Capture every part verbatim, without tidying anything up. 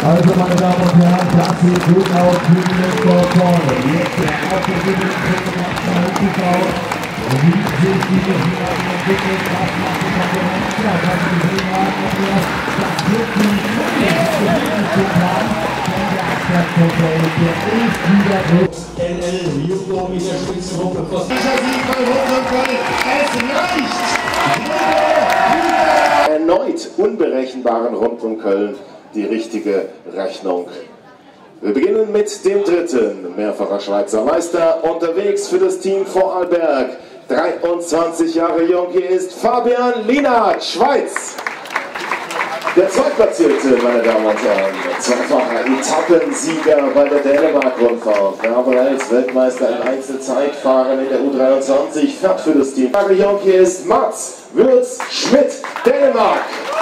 Also meine Damen und Herren, das sieht gut aus für die Lektor vorne. Jetzt der Aufgewinn von wie sich diese Finale entwickelt, was macht die Konkurrenz? Ja, was wir gesehen haben, das wird die nächste Plan, denn der Abschlagskontrolle, der ist wieder gut. N L Judo mit der Spitzengruppe von Sicher Sieg bei Rundum Köln. Es reicht! Erneut unberechenbaren Rundum Köln die richtige Rechnung. Wir beginnen mit dem dritten, mehrfacher Schweizer Meister, unterwegs für das Team Vorarlberg. dreiundzwanzig Jahre jung, hier ist Fabian Lienert, Schweiz. Der Zweitplatzierte, meine Damen und Herren, zweifacher Etappensieger bei der Dänemark-Rundfahrt. Er war als Weltmeister im Einzelzeitfahren in der U dreiundzwanzig, fährt für das Team. Jahre jung, hier ist Mats Würz-Schmidt, Dänemark.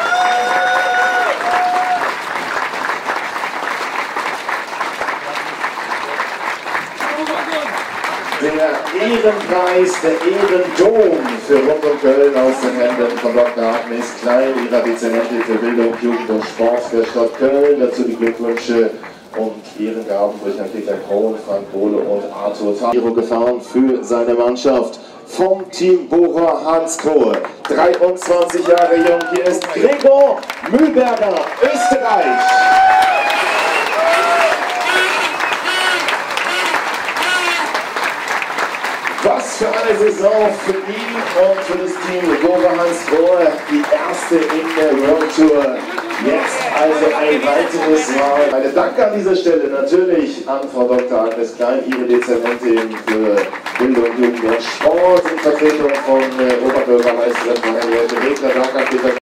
Der Ehrenpreis, der Ehrendom für Rundum Köln aus den Händen von Doktor Agnes Klein, ihrer Dezernentin für Bildung, Jugend und Sport der Stadt Köln. Dazu die Glückwünsche und Ehrengaben durch Herrn Peter Krohn, Frank Bohle und Arthur Taro gefahren für seine Mannschaft. Vom Team Bora Hans Kohe, dreiundzwanzig Jahre jung, hier ist Gregor Mühlberger, Österreich. Was für eine Saison für ihn und für das Team Bora Hans Kohe, die erste in der World Tour. Jetzt also ein weiteres Mal. Eine Dank an dieser Stelle natürlich an Frau Doktor Agnes Klein, ihre Dezernentin für Bildung, Jugend und Sport in Vertretung von äh, Oberbürgermeisterin Henriette Regner. Dank an Peter